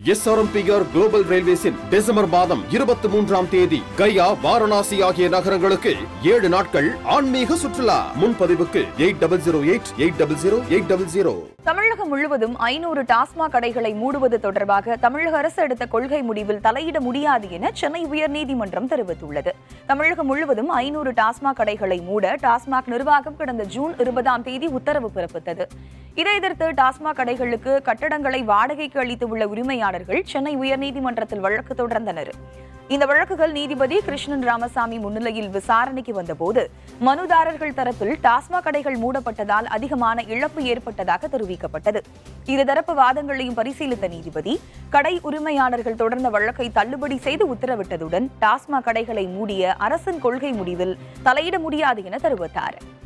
SRMPR global ரயில்வேஸின் December மாதம் 23ஆம் தேதி கயா, வாரணாசி ஆகிய நகரங்களுக்கு 7 நாட்கள் ஆன்மீக சுற்றுலா. முன்பதிவுக்கு 8008000800. தமிழகம் முழுவதும் 500 டாஸ்மாக் கடைகளை மூடுவது தொடர்பாக தமிழக அரசு எடுத்த கொள்கை முடிவில் தலையிட முடியாது என சென்னை உயர்நீதிமன்றம் தெரிவித்துள்ளது. தமிழகம் முழுவதும் 500 டாஸ்மாக் கடைகளை மூட டாஸ்மாக் நிர்வாகம் கடந்த ஜூன் 20ஆம் தேதி உத்தரவு பிறப்பித்தது. இதை எதிர்த்து டாஸ்மாக் கடைகளுக்கு கட்டடங்களை வாடகைக்கு அளித்துள்ள உரிமையாளர்கள் சென்னை உயர்நீதிமன்றத்தில் வழக்கு தொடர்ந்தனர். இந்த வழக்குகள் நீதிபதி கிருஷ்ணன் ராமசாமி முன்னிலையில் விசாரணைக்கு வந்தபோது மனுதாரர்கள் தரப்பில் டாஸ்மாக் கடைகள் மூடப்பட்டதால் அதிகமான இழப்பு ஏற்பட்டதாக தெரிவிக்கப்பட்டது. இருதரப்பு வாதங்களையும் பரிசீலித்த நீதிபதி கடை உரிமையாளர்கள் தொடர்ந்த வழக்கை தள்ளுபடி செய்து உத்தரவிட்டதுடன் டாஸ்மாக் கடைகளை மூடிய அரசின் கொள்கை முடிவில் தலையிட முடியாது என தெரிவித்தார்.